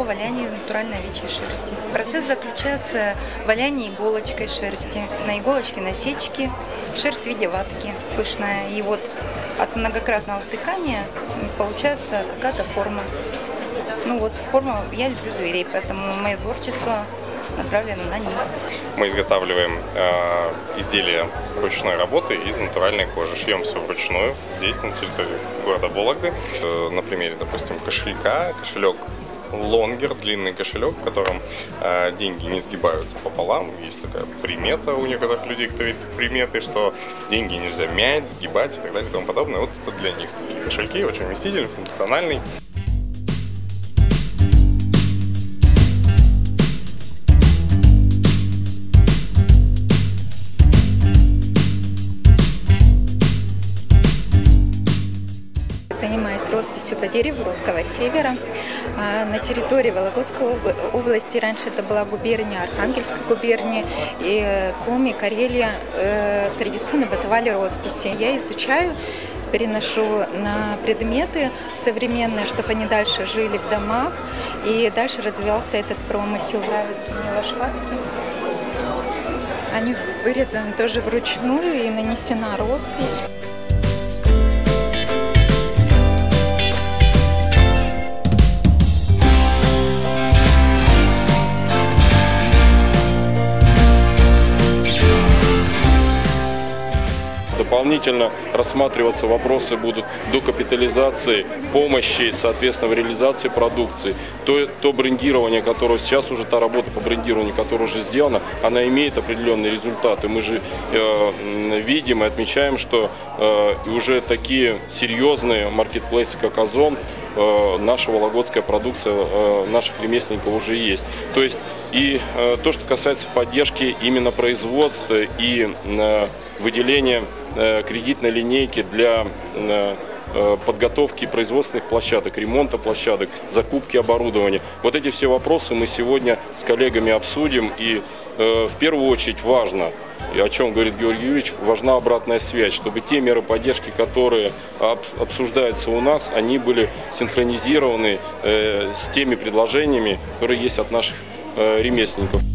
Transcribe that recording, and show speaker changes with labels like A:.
A: о валянии из натуральной овечьей шерсти. Процесс заключается в валянии иголочкой шерсти. На иголочке насечки, шерсть в виде ватки пышная. И вот от многократного втыкания получается какая-то форма. Ну вот форма, я люблю зверей, поэтому мое творчество направлено на них.
B: Мы изготавливаем изделия ручной работы из натуральной кожи. Шьем все вручную здесь, на территории города Вологды. На примере, допустим, кошелька. Кошелек лонгер, длинный кошелек, в котором деньги не сгибаются пополам. Есть такая примета у некоторых людей, кто видит приметы, что деньги нельзя мять, сгибать и так далее и тому подобное. Вот это для них такие кошельки, очень вместительный, функциональный.
C: Занимаюсь росписью по дереву русского севера. На территории Вологодской области, раньше это была губерния, Архангельская губерния, и Коми, Карелия традиционно бытовали росписи. Я изучаю, переношу на предметы современные, чтобы они дальше жили в домах, и дальше развивался этот промысел. Нравятся мне лошадки. Они вырезаны тоже вручную и нанесена роспись.
D: Дополнительно рассматриваться вопросы будут докапитализации, помощи, соответственно, в реализации продукции. То брендирование, которое сейчас уже, та работа по брендированию, которая уже сделана, она имеет определенные результаты. Мы же видим и отмечаем, что уже такие серьезные маркетплейсы, как Озон, наша вологодская продукция наших ремесленников уже есть. То есть и то, что касается поддержки именно производства и выделения кредитной линейки для подготовки производственных площадок, ремонта площадок, закупки оборудования. Вот эти все вопросы мы сегодня с коллегами обсудим. И в первую очередь важно, и о чем говорит Георгий Юрьевич, важна обратная связь, чтобы те меры поддержки, которые обсуждаются у нас, они были синхронизированы с теми предложениями, которые есть от наших ремесленников.